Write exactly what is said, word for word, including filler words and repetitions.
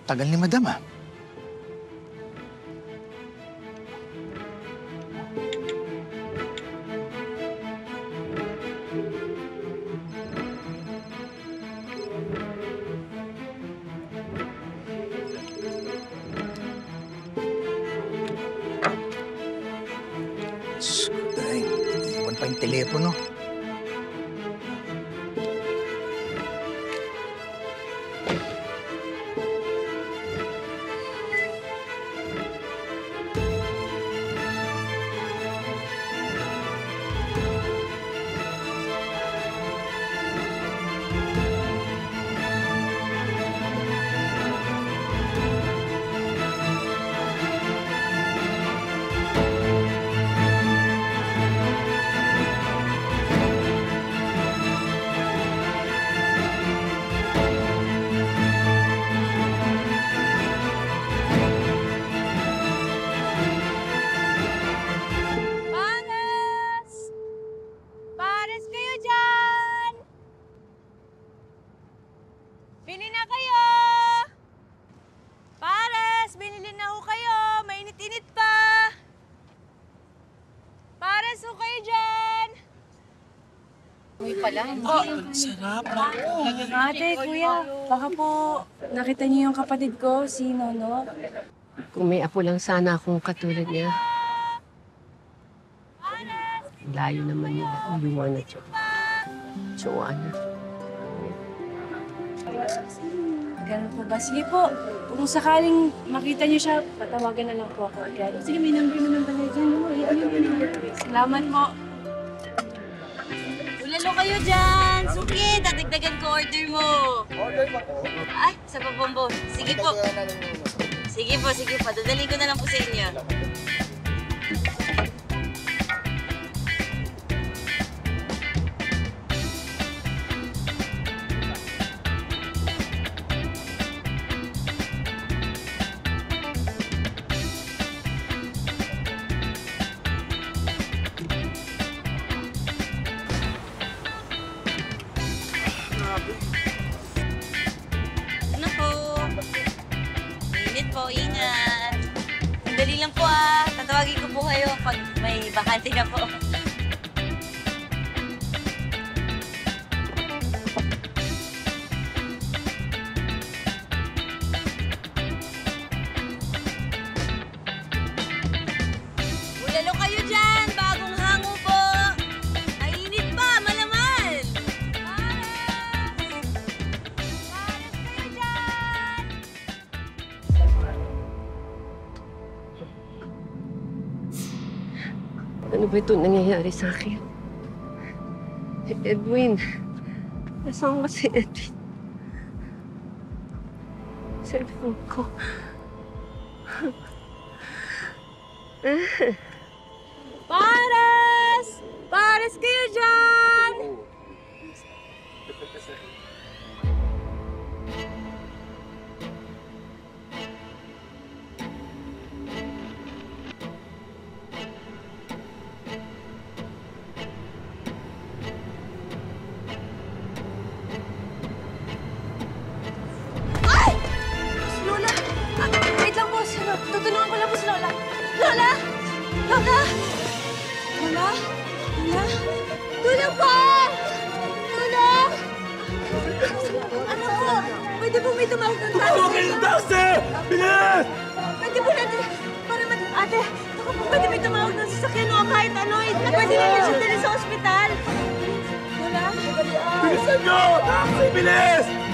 tagal ni Madam, ah. Ay, iwan pa yung telepono. Bili na kayo! Pares, binili na ho kayo. Mainit-init pa. Pares ho kayo dyan. Uy pala. Oh, Sarap. ate, kuya, baka po nakita niyo yung kapatid ko, si Nono. Kung may apo lang sana akong katulad niya. Layo naman nila. Iwan na siya. Tsuwa na. Ganun po ba? Sige po, kung sakaling makita niyo siya, patawagan na lang po ako agad. Sige, may number mo nang pala dyan. Salamat po. Ulalo kayo dyan! Suki, dadagdagan ko order mo. Order pa po? Ay, sa pabombo. Sige po. Sige po, sige po. Dadalhin ko na lang po sa inyo. Ano po? Init po, ingat. Dali lang po ah. Tatawagin ko po kayo pag may bakante na po. Bulalo kayo dyan! Bagong hango po! Mainit pa! Malaman! Pares! Pares kayo dyan! Ano ba ito nangyayari sa akin? Edwin. Nasaan ka si Edwin? Cellphone ko. Pares! Pares kayo dyan! Ay! Si Lola! Ah, wait lang po. Si Lola. Tutulungan ko lang po si Lola. Lola! Lola! Lola? Lola? Tulong po! Tulong! Ano po? Pwede po may tumawag ng taxi. Tumawagin ng taxi! Bilis! Pwede po natin, para mat... Ate, ako po, pwede may tumawag ng sasakyan o kahit ano. eh, Pwede natin siya dali sa ospital. Lola? Bilisan nyo! Taxi! Bilis!